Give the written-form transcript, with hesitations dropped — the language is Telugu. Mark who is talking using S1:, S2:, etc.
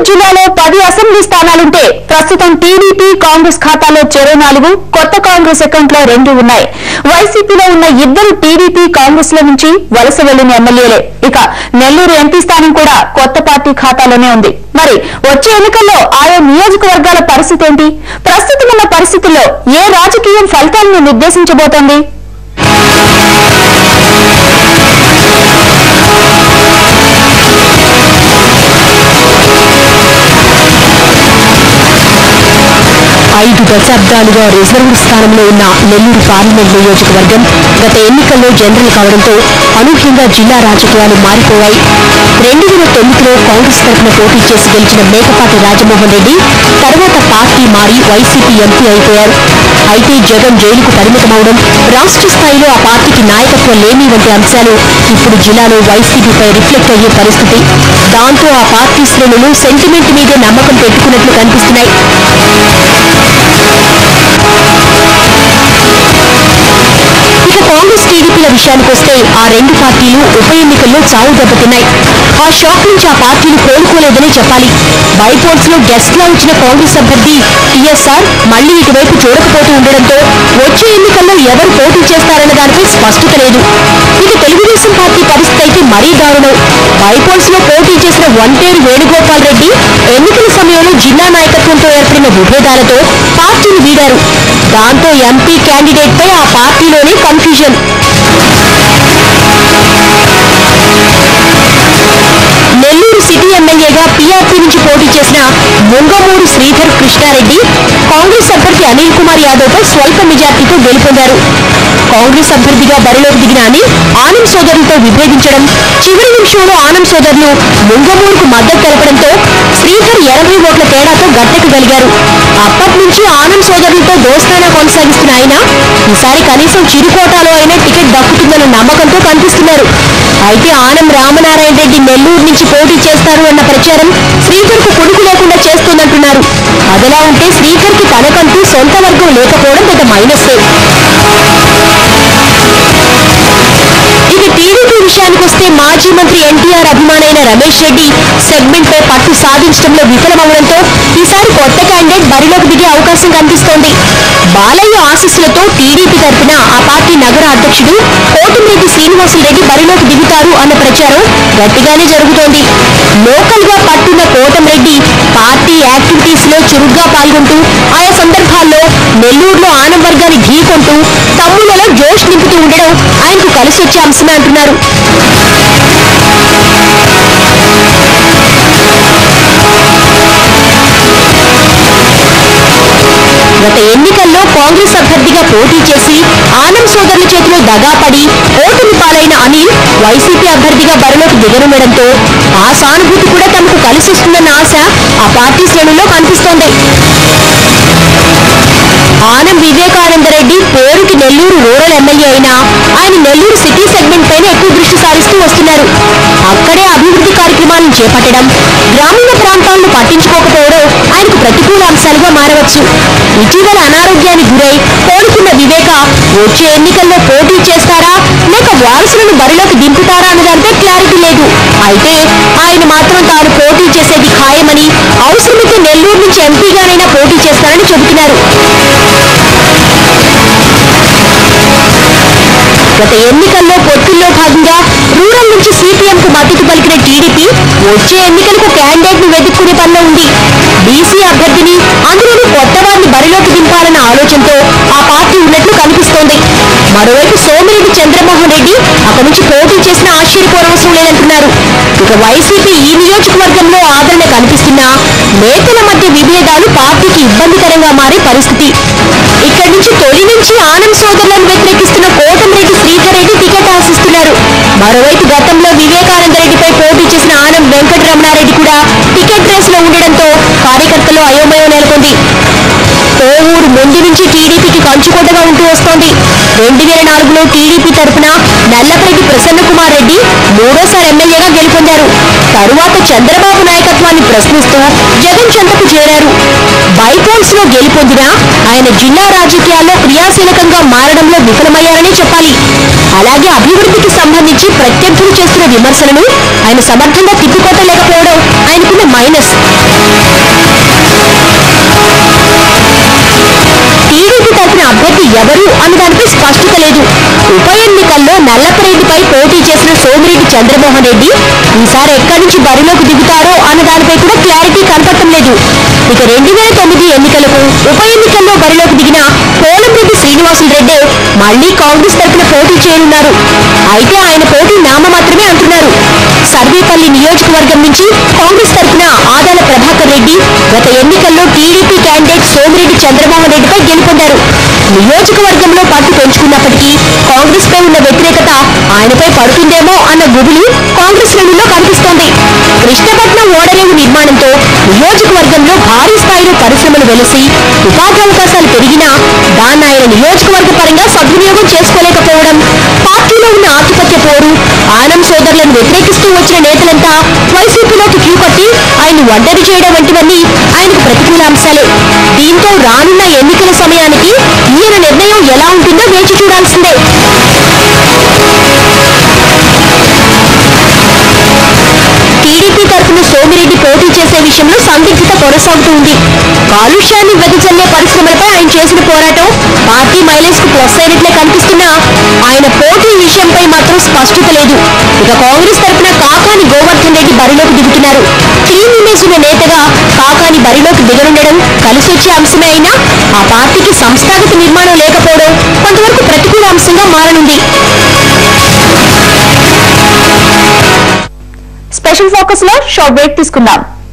S1: జిల్లాలో 10 అసెంబ్లీ స్థానాలుంటే ప్రస్తుతం టీడీపీ కాంగ్రెస్ ఖాతాలో చెరో 4, కొత్త కాంగ్రెస్ అకౌంట్లో 2 ఉన్నాయి. వైసీపీలో ఉన్న 2 టీడీపీ కాంగ్రెస్ లో నుంచి వలస వెళ్లిన ఎమ్మెల్యేలే. ఇక నెల్లూరు ఎంపీ స్థానం కూడా కొత్త పార్టీ ఖాతాలోనే ఉంది. మరి వచ్చే ఎన్నికల్లో ఆయా నియోజకవర్గాల పరిస్థితి ఏంటి? ప్రస్తుతం ఉన్న పరిస్థితుల్లో ఏ రాజకీయం ఫలితాలను నిర్దేశించబోతోంది?
S2: ఐదు దశాబ్దాలుగా రిజర్వ్డ్ స్థానంలో ఉన్న నెల్లూరు పార్లమెంట్ నియోజకవర్గం గత ఎన్నికల్లో జనరల్ కావడంతో అనూహ్యంగా జిల్లా రాజకీయాలు మారిపోయాయి. 2009లో కాంగ్రెస్ తరఫున పోటీ చేసి గెలిచిన మేకపాటి రాజమోహన్ రెడ్డి తర్వాత పార్టీ మారి వైసీపీ ఎంపీ అయిపోయారు. అయితే జగన్ జైలుకు పరిమితమవడం, రాష్ట్ర స్థాయిలో ఆ పార్టీకి నాయకత్వం లేని వంటి అంశాలు ఇప్పుడు జిల్లాలో వైసీపీపై రిఫ్లెక్ట్ అయ్యే పరిస్థితి. దాంతో ఆ పార్టీ శ్రేణులు సెంటిమెంట్ మీదే నమ్మకం పెట్టుకున్నట్లు కనిపిస్తున్నాయి. ఇక కాంగ్రెస్ టీడీపీల విషయానికొస్తే ఆ 2 పార్టీలు ఉప ఎన్నికల్లో చావు దెబ్బతిన్నాయి. ఆ షాక్ నుంచి ఆ పార్టీలు కోలుకోలేదనే చెప్పాలి. బైపోల్స్ లో గెస్ట్ లా వచ్చిన కాంగ్రెస్ అభ్యర్థి టీఎస్ఆర్ మళ్లీ ఇటువైపు చూడకపోతూ ఉండడంతో వచ్చే ఎన్నికల్లో ఎవరు పోటీ చేస్తారన్న దానిపై స్పష్టత లేదు. ఇక తెలుగుదేశం పార్టీ పరిస్థితి అయితే మరీ దారుణం. బైపోల్స్ లో పోటీ చేసిన వంటేరు వేణుగోపాల్ రెడ్డి ఎన్నికల సమయంలో జిల్లా నాయకత్వంతో ఏర్పడిన విభేదాలతో పార్టీని వీడారు. దాంతో ఎంపీ క్యాండిడేట్ పై ఆ పార్టీలోనే కన్ఫ్యూజన్. నెల్లూరు సిటీ ఎమ్మెల్యేగా పీఆర్పీ నుంచి పోటీ చేసిన ముంగమూరు శ్రీధర్ కృష్ణారెడ్డి కాంగ్రెస్ అభ్యర్థి అనిల్ కుమార్ యాదవ్ పై స్వల్ప మెజార్టీతో గెలుపొందారు. కాంగ్రెస్ అభ్యర్థిగా బరిలోకి దిగిన అనిల్ ఆనం సోదరులతో విభేదించడం, చివరి నిమిషంలో ఆనం సోదరులు ముంగమూరుకు మద్దతు తెలపడంతో శ్రీధర్ 80 ఓట్ల తేడాతో గట్టెక్కగలిగారు. అప్పటి నుంచి ఆనం సోదరులతో దోస్తానా కొనసాగిస్తున్న ఆయన ఈసారి కనీసం చిరుకోటాలో అయినా టికెట్ దక్కుతుందన్న నమ్మకంతో కనిపిస్తున్నారు. అయితే ఆనం రామనారాయణ రెడ్డి నెల్లూరు నుంచి పోటీ చేస్తారు అన్న ప్రచారం శ్రీధర్ కు కొడుకు లేకుండా చేస్తోందంటున్నారు. అదలా ఉంటే శ్రీధర్ కి తనకంటూ సొంత వర్గం లేకపోవడం పెద్ద మైనస్సే. ఇక టీడీపీ విషయానికొస్తే మాజీ మంత్రి ఎన్టీఆర్ అభిమానైన రమేష్ రెడ్డి సెగ్మెంట్ పై పట్టు సాధించడంలో విఫలమవడంతో ఈసారి కొత్త క్యాండిడేట్ బరిలోకి దిగే అవకాశం కనిపిస్తోంది. బాలయ్య ఆశీస్సులతో టీడీపీ తరఫున ఆ పార్టీ నగర అధ్యక్షుడు కోటమిరెడ్డి శ్రీనివాసులరెడ్డి బరిలోకి దిగుతారు అన్న ప్రచారం గట్టిగానే జరుగుతోంది. లోకల్ గా పట్టున్న కోటమిరెడ్డి పార్టీ యాక్టివిటీస్ లో చురుగ్గా పాల్గొంటూ ఆయా సందర్భాల్లో నెల్లూరులో ఆనం వర్గాన్ని ఢీకొంటూ తమ్ముళ్లలో జోష్ నింపుతూ ఉండడం ఆయనకు కలిసి వచ్చే అంశమే అంటున్నారు. గత ఎన్నికల్లో కాంగ్రెస్ అభ్యర్థిగా పోటీ చేసి ఆనం సోదరుల చేతిలో దగాపడి ఓటమి పాలైన అనిల్ వైసీపీ అభ్యర్థిగా బరిలోకి దిగనుండడంతో ఆ సానుభూతి కూడా తమకు కలిసిస్తుందన్న ఆశ ఆ పార్టీ శ్రేణుల్లో కనిపిస్తోంది. ఆనం వివేకానందరెడ్డి పేరుకి నెల్లూరు రూరల్ ఎమ్మెల్యే అయినా ఆయన నెల్లూరు సిటీ సెగ్మెంట్ పైన ఎక్కువ దృష్టి సారిస్తూ వస్తున్నారు. అక్కడే అభివృద్ధి కార్యక్రమాలను చేపట్టడం, గ్రామీణ ప్రాంతాలను పట్టించుకోకపోవడం ఆయనకు ప్రతికూల అంశాలుగా మారవచ్చు. ఇటీవల అనారోగ్యానికి గురై కోలుకున్న వివేక వచ్చే ఎన్నికల్లో పోటీ చేస్తారా లేక వారసులను బరిలోకి దింపుతారా అన్నదానిపై క్లారిటీ లేదు. అయితే ఆయన మాత్రం తాను పోటీ చేసేది ఖాయమని, అవసరమైతే నెల్లూరు నుంచి ఎంపీగానైనా పోటీ చేస్తారని చెబుతున్నారు. గత ఎన్నికల్లో పొత్తుల్లో భాగంగా రూరల్ నుంచి సిపిఎం కు మద్దతు పలికిన టీడీపీ వచ్చే ఎన్నికలకు క్యాండిడేట్ ను వెతుక్కునే పనిలో ఉంది. బీసీ అభ్యర్థిని, అందులోని కొత్త వారిని బరిలోకి దింపాలన్న ఆలోచనతో ఆ పార్టీ ఉన్నట్లు కనిపిస్తోంది. మరోవైపు సోమిరెడ్డి చంద్రమోహన్ రెడ్డి అక్కడి నుంచి పోటీ చేసిన ఆశ్చర్యపోనవసరం లేదంటున్నారు. ఇక వైసీపీ ఈ నియోజకవర్గంలో ఆదరణ కనిపిస్తున్నా నేతల మధ్య విభేదాలు పార్టీకి ఇబ్బందికరంగా మారే పరిస్థితి. ఇక్కడి నుంచి తొలి నుంచి ఆనం సోదరులను వ్యతిరేకిస్తున్న కోటమిరెడ్డి శ్రీధర్ రెడ్డి టికెట్ ఆశిస్తున్నారు. మరోవైపు గతంలో వివేకానంద రెడ్డిపై పోటీ చేసిన ఆనం వెంకటరమణారెడ్డి కూడా టికెట్ రేస్ లో ఉండడంతో కార్యకర్తలు అయోమయం నెలకొంది. కోవూరు ముందు నుంచి టీడీపీకి కంచుకోటగా ఉంటూ వస్తోంది. 2004లో టీడీపీ తరఫున నల్లపరెడ్డి ప్రసన్న కుమార్ రెడ్డి మూడోసారి ఎమ్మెల్యేగా గెలుపొందారు. తరువాత చంద్రబాబు నాయకత్వాన్ని ప్రశ్నిస్తూ జగన్ చెంతకు చేరారు. బైపోల్స్ లో గెలుపొందినా ఆయన జిల్లా రాజకీయాల్లో క్రియాశీలకంగా మారడంలో విఫలమయ్యారని చెప్పాలి. అలాగే అభివృద్ధికి సంబంధించి ప్రత్యర్థులు చేస్తున్న విమర్శలను ఆయన సమర్థంగా తిప్పికొట్టలేకపోవడం ఆయనకున్న మైనస్. టీడీపీ తరఫున అభ్యర్థి ఎవరు అన్న దానిపై స్పష్టత లేదు. ఉప ఎన్నికల్లో నల్లపరెడ్డిపై పోటీ చేసిన సోమిరెడ్డి చంద్రమోహన్ రెడ్డి ఈసారి ఎక్కడి నుంచి బరిలోకి దిగుతారో అన్న దానిపై కూడా క్లారిటీ కనపడటం లేదు. ఇక 2009 ఎన్నికలకు ఉప ఎన్నికల్లో బరిలోకి దిగిన పోలంరెడ్డి శ్రీనివాసులు రెడ్డి మళ్లీ కాంగ్రెస్ తరఫున పోటీ చేయనున్నారు. అయితే ఆయన పోటీ నామమాత్రమే అంటున్నారు. సర్వేపల్లి నియోజకవర్గం నుంచి కాంగ్రెస్ తరఫున ఆదాల ప్రభాకర్ రెడ్డి గత ఎన్నికల్లో టీడీపీ క్యాండిడేట్ సోమిరెడ్డి చంద్రమోహన్ రెడ్డిపై గెలుపొందారు. నియోజకవర్గంలో పట్టు పెంచుకున్నప్పటికీ కాంగ్రెస్ పై ఉన్న వ్యతిరేకత ఆయనపై పడుతుందేమో అన్న గుబులు కాంగ్రెస్ శ్రేణుల్లో కనిపిస్తోంది. కృష్ణపట్నం ఓడరేవు నిర్మాణంతో నియోజకవర్గంలో భారీ స్థాయిలో పరిశ్రమలు వెలిసి ఉపాధి అవకాశాలు పెరిగినా దాన్ని ఆయన నియోజకవర్గ పరంగా సద్వినియోగం చేసుకోలేకపోవడం, పార్టీలో ఉన్న ఆధిపత్య పోరు, ఆనం సోదరులను వ్యతిరేకిస్తూ వచ్చిన నేతలంతా వైసీపీలోకి క్యూ కట్టి ఆయన ఒంటరి చేయడం వంటివన్నీ ఆయనకు ప్రతికూల అంశాలే. దీంతో రానున్న ఎన్నికల సమయానికి ఈయన నిర్ణయం ఎలా ఉంటుందో వేచి చూడాల్సిందే. టీడీపీ తరఫున సోమిరెడ్డి పోటీ చేసే విషయంలో సందిగ్ధత కొనసాగుతూ ఉంది. కాలుష్యాన్ని వెదజల్లే పరిశ్రమలపై ఆయన చేసిన పోరాటం పార్టీ మైలేజ్ కు ప్లస్ అయినట్లే కనిపిస్తున్నా ఆయన పోటీ విషయంపై మాత్రం స్పష్టత లేదు. ఇక కాంగ్రెస్ తరఫున కాకాని గోవర్ధన్ రెడ్డి బరిలోకి దిగుతున్నారు. క్లీన్ ఇమేజ్ ఉన్న నేతగా కాకాని బరిలోకి దిగనుండడం కలిసొచ్చే అంశమే అయినా ఆ పార్టీకి సంస్థాగత నిర్మాణం లేకపోవడం కొంతవరకు ప్రతికూల అంశంగా మారనుంది.
S1: స్పెషల్ ఫోకస్ లో షార్ట్ బ్రేక్ తీసుకుందాం.